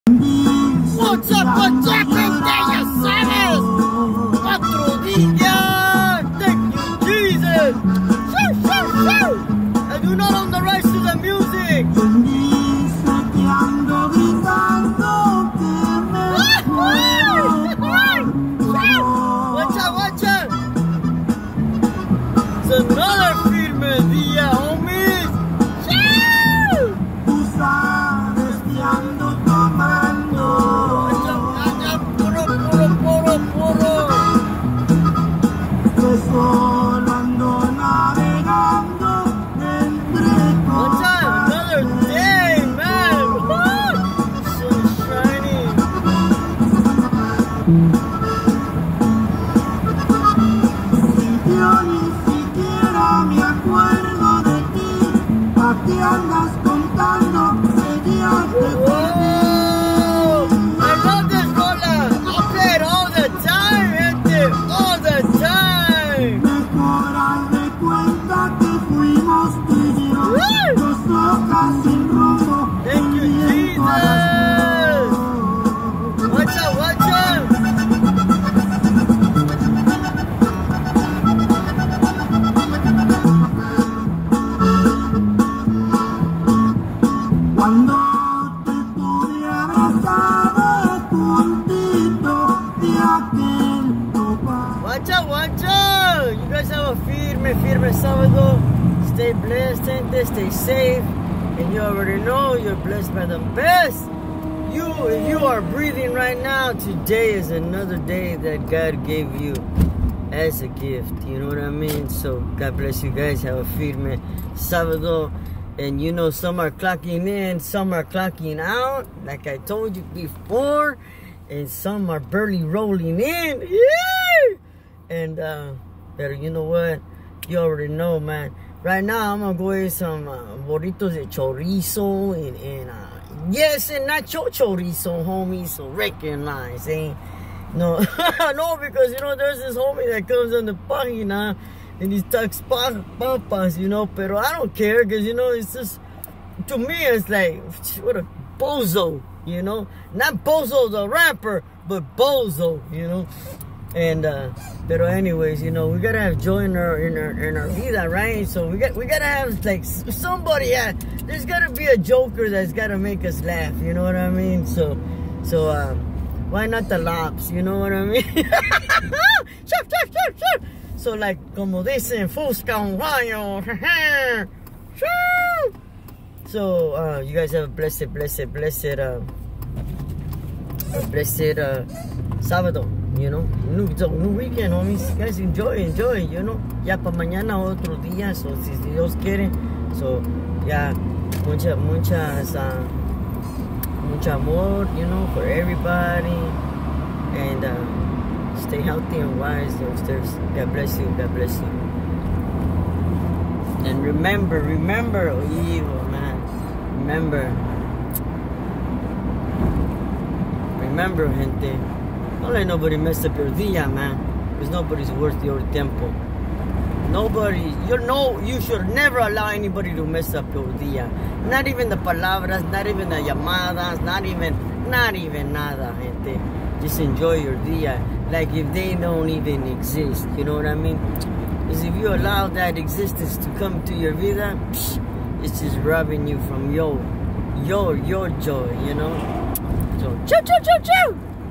What's up, gente? Ya sabes. Otro día. Thank you, Jesus. Shoo, shoo, shoo. And you're not on the rise to the music. Watch out, watch out. It's another firme día, homies. Shoo. Watch out! You guys have a firme Sabado. Stay blessed, gente. Stay safe. And you already know you're blessed by the best. If you are breathing right now, today is another day that God gave you as a gift. You know what I mean? So God bless you guys. Have a firme Sabado. And you know, some are clocking in, some are clocking out, like I told you before. And some are barely rolling in. Yeah! And, but you know what? You already know, man. Right now, I'm gonna go eat some burritos de chorizo and yes, and not chorizo, homie. So recognize, eh? No, no, because, you know, there's this homie that comes on the página and he talks papas, you know. Pero I don't care, because, you know, it's just, to me, it's like, what a bozo, you know. Not Bozo the rapper, but bozo, you know. And pero anyways, you know, we gotta have joy in our vida, right? So we gotta have like somebody. There's gotta be a joker that's gotta make us laugh. You know what I mean? So why not the lops? You know what I mean? So like como dicen, Fusca un rayo. So you guys have a blessed Sabado. You know, new weekend, homies. You guys enjoy, you know. Ya pa mañana otro día, so si Dios quiere. So, yeah, mucho amor, you know, for everybody. And stay healthy and wise, youngsters. God bless you, God bless you. And remember, evil, man. Remember, gente. Don't let nobody mess up your dia, man. Because nobody's worth your tiempo. You should never allow anybody to mess up your dia. Not even the palabras, not even the llamadas, not even nada, gente. Just enjoy your dia. Like if they don't even exist. You know what I mean? Because if you allow that existence to come to your vida, it's just robbing you from your joy, you know? So, choo, choo, choo, choo!